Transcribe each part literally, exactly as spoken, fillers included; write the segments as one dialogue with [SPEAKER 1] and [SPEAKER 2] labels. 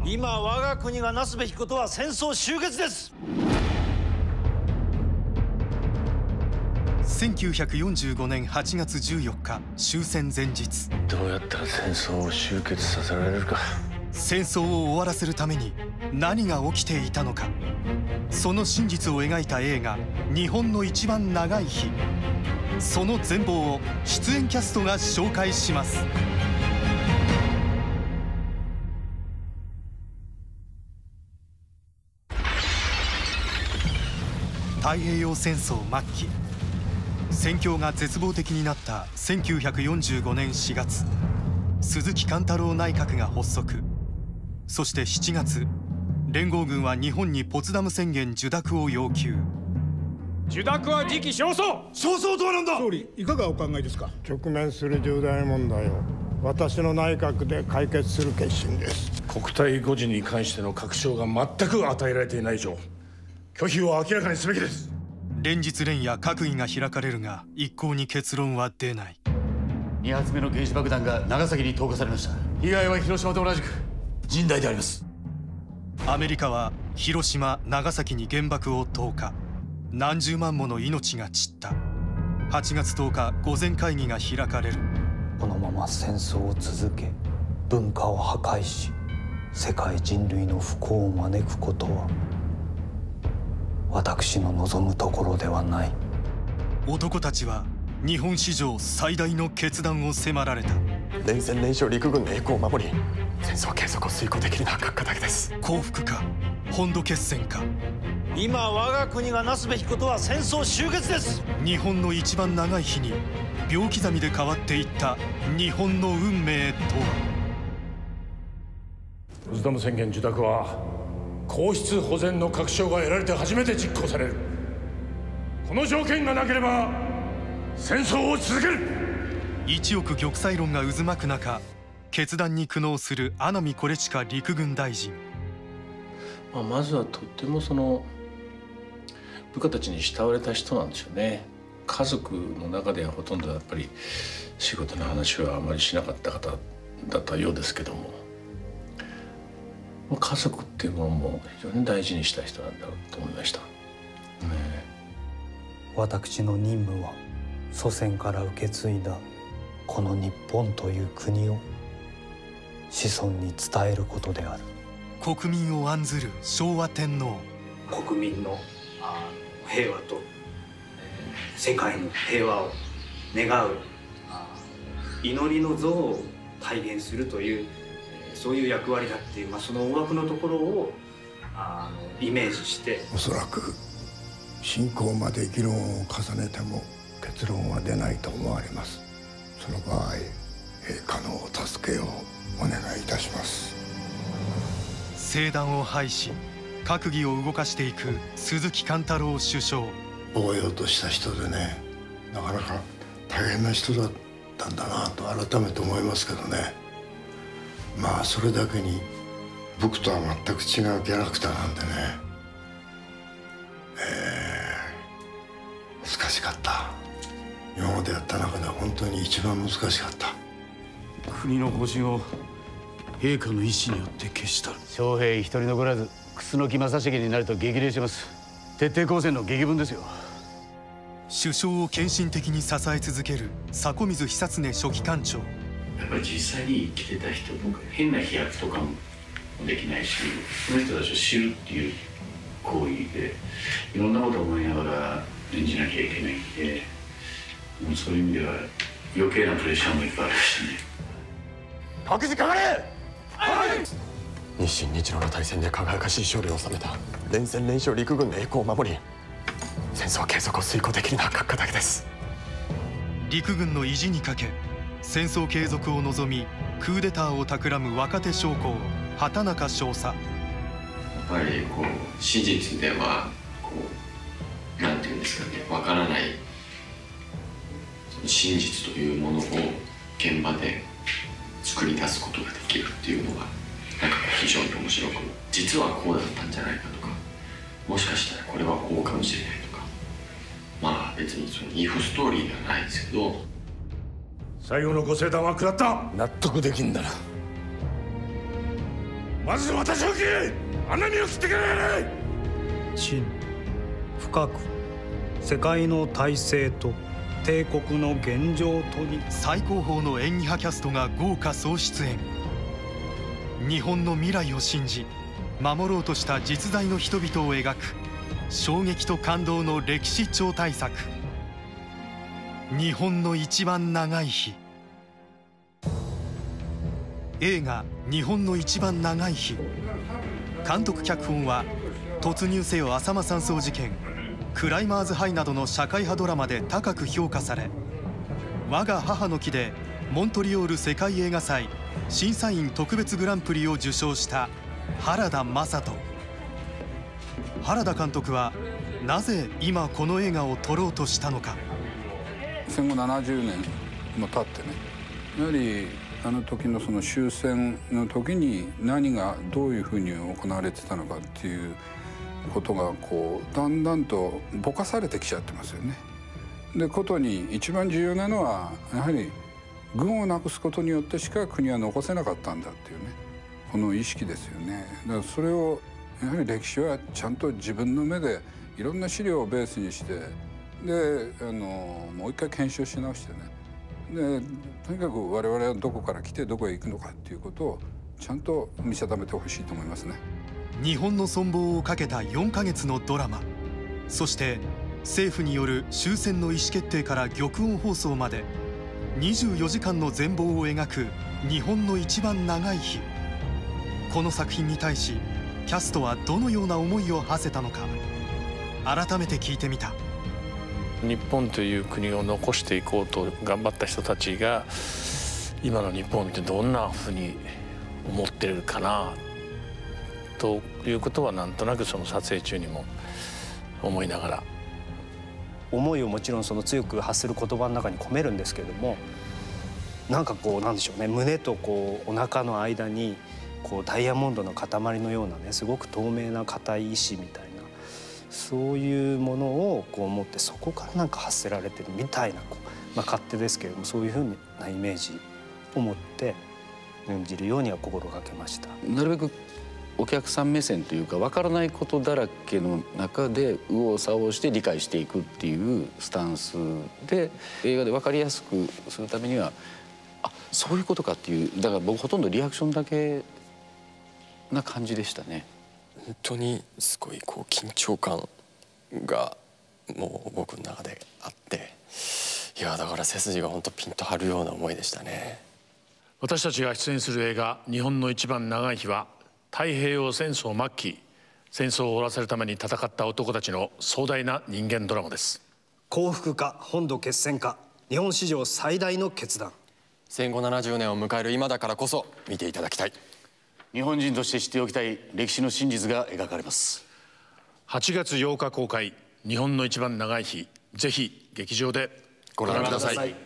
[SPEAKER 1] 今我が国がなすべきことは戦争終結です。
[SPEAKER 2] せんきゅうひゃくよんじゅうごねんはちがつじゅうよっか終戦前日、
[SPEAKER 3] どうやったら戦争を終結させられるか。
[SPEAKER 2] 戦争を終わらせるために何が起きていたのか、その真実を描いた映画「日本の一番長い日」。その全貌を出演キャストが紹介します。太平洋戦争末期、戦況が絶望的になったせんきゅうひゃくよんじゅうごねんしがつ、鈴木貫太郎内閣が発足。そしてしちがつ、連合軍は日本にポツダム宣言受諾を要求。
[SPEAKER 4] 受諾は時期尚早。
[SPEAKER 5] 尚早とはなんだ。
[SPEAKER 6] 総理、いかがお考えですか。
[SPEAKER 7] 直面する重大問題を私の内閣で解決する決心です。
[SPEAKER 5] 国体護持に関しての確証が全く与えられていない以上、拒否を明らかにすべきです。
[SPEAKER 2] 連日連夜閣議が開かれるが一向に結論は出ない。
[SPEAKER 8] に発目の原子爆弾が長崎に投下されました。被害は広島と同じく甚大であります。
[SPEAKER 2] アメリカは広島、長崎に原爆を投下。何十万もの命が散った。はちがつとおか御前会議が開かれる。
[SPEAKER 9] このまま戦争を続け、文化を破壊し、世界人類の不幸を招くことは私の望むところではない。
[SPEAKER 2] 男たちは日本史上最大の決断を迫られた。
[SPEAKER 10] 連戦連勝陸軍の栄光を守り、戦争継続を遂行できるのは閣下だけです。
[SPEAKER 2] 降伏か本土決戦か。
[SPEAKER 1] 今我が国がなすべきことは戦争終結です。
[SPEAKER 2] 日本の一番長い日に秒刻みで変わっていった日本の運命とは。
[SPEAKER 5] ポツダム宣言受諾は皇室保全の確証が得られて初めて実行される。この条件がなければ戦争を続ける。
[SPEAKER 2] 一億玉砕論が渦巻く中、決断に苦悩する阿南惟親陸軍大臣。
[SPEAKER 3] まあ、まずはとってもその部下たちに慕われた人なんですよね。家族の中ではほとんどやっぱり仕事の話はあまりしなかった方だったようですけども、家族っていうものも非常に大事にした人なんだろうと思いました、ね、
[SPEAKER 9] 私の任務は祖先から受け継いだこの日本という国を子孫に伝えることである。
[SPEAKER 2] 国民を案ずる昭和天皇。
[SPEAKER 9] 国民の平和と世界の平和を願う祈りの像を体現するという、そういう役割だっていう、まあ、その大枠のところをあのイメージして。
[SPEAKER 7] おそらく侵攻まで議論を重ねても結論は出ないと思われます。その場合、陛下のお助けをお願いいたします。
[SPEAKER 2] 正断を排し閣議を動かしていく鈴木貫太郎首相。
[SPEAKER 7] 応用とした人でね、なかなか大変な人だったんだなと改めて思いますけどね。まあそれだけに僕とは全く違うキャラクターなんでね、えー、難しかった。今までやった中では本当に一番難しかった。
[SPEAKER 8] 国の方針を陛下の意志によって消した。将兵一人残らず楠木正成になると激励してます。徹底抗戦の激文ですよ。
[SPEAKER 2] 首相を献身的に支え続ける迫水久常書記官長。
[SPEAKER 11] やっぱり実際に生きてた人とか変な飛躍とかもできないし、その人たちを知るっていう行為でいろんなことを思いながら演じなきゃいけないんで、もうそういう意味では余計なプレッシャーもいっぱいありましたね。
[SPEAKER 10] 各自かかれ。はい。日清日露の大戦で輝かしい勝利を収めた連戦連勝陸軍の栄光を守り、戦争継続を遂行できるのは閣下だけです。
[SPEAKER 2] 陸軍の意地にかけ戦争継続を望みクーデターを企む若手将校畑中少佐。
[SPEAKER 11] やっぱりこう史実ではこうなんていうんですかね、わからない真実というものを現場で作り出すことができるっていうのがなんか非常に面白く、実はこうだったんじゃないかとか、もしかしたらこれはこうかもしれないとか、まあ別にそのイフストーリーではないですけど。
[SPEAKER 5] 最後のご聖断は下った。
[SPEAKER 6] 納得できんだな。
[SPEAKER 5] まず私を切れ。穴身を切ってくれ。
[SPEAKER 6] 真深く世界の体制と帝国の現状とに。
[SPEAKER 2] 最高峰の演技派キャストが豪華総出演。日本の未来を信じ守ろうとした実在の人々を描く衝撃と感動の歴史超大作「日本の一番長い日」。映画「日本の一番長い日」。監督脚本は「突入せよ浅間山荘事件」「クライマーズハイ」などの社会派ドラマで高く評価され、「我が母の木」でモントリオール世界映画祭審査員特別グランプリを受賞した原田雅人。原田監督はなぜ今この映画を撮ろうとしたのか。
[SPEAKER 12] 戦後ななじゅうねんも経ってね、やはりあの時のその終戦の時に何がどういうふうに行われてたのかっていうことがこうだんだんとぼかされてきちゃってますよね。でことに一番重要なのはやはり軍をなくすことによってしか国は残せなかったんだっていうね、この意識ですよね。だからそれをやはり歴史はちゃんと自分の目でいろんな資料をベースにしてであのもう一回検証し直してね、でとにかく我々はどこから来てどこへ行くのかっていうことをちゃんと見定めてほしいと思いますね。
[SPEAKER 2] 日本の存亡をかけたよんかげつのドラマ、そして政府による終戦の意思決定から玉音放送までにじゅうよじかんの全貌を描く日本の一番長い日。この作品に対しキャストはどのような思いを馳せたのか、改めて聞いてみた。
[SPEAKER 3] 日本という国を残していこうと頑張った人たちが今の日本を見てどんなふうに思ってるかなということはなんとなくその撮影中にも思いながら。
[SPEAKER 6] 思いをもちろんその強く発する言葉の中に込めるんですけれども、なんかこうなんでしょうね、胸とこうお腹の間にこうダイヤモンドの塊のようなね、すごく透明な硬い石みたいな、そういうものをこう持ってそこからなんか発せられてるみたいな、こう、まあ、勝手ですけれどもそういうふうなイメージを持って演じるようには心がけました。
[SPEAKER 11] なるべくお客さん目線というか分からないことだらけの中で右往左往して理解していくっていうスタンスで映画で分かりやすくするためにはあそういうことかっていう、だから僕ほとんどリアクションだけな感じでしたね。
[SPEAKER 10] 本当にすごいこう緊張感がもう僕の中であって、いやだから背筋が本当ピンと張るような思いでしたね。
[SPEAKER 3] 私たちが出演する映画「日本の一番長い日」は太平洋戦争末期、戦争を終わらせるために戦った男たちの壮大な人間ドラマです。
[SPEAKER 6] 降伏か本土決戦か、日本史上最大の決断。
[SPEAKER 10] 戦後ななじゅうねんを迎える今だからこそ見ていただきたい。
[SPEAKER 8] 日本人として知っておきたい歴史の真実が描かれます。
[SPEAKER 3] はちがつようか公開、日本の一番長い日、ぜひ劇場でご覧ください。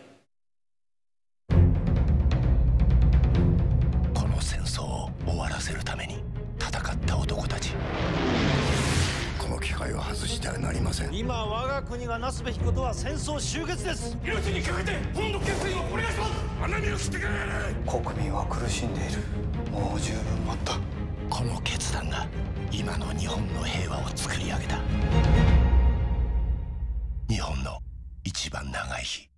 [SPEAKER 13] この戦争を終わらせるために戦った男たち、
[SPEAKER 7] この機会を外してはなりません。
[SPEAKER 1] 今我が国がなすべきことは戦争終結です。
[SPEAKER 5] 命にかけて本土決戦をお願いします。穴身を切ってくれ。
[SPEAKER 6] 国民は苦しんでいる。もう十分待った。
[SPEAKER 13] この決断が今の日本の平和を作り上げた。日本の一番長い日。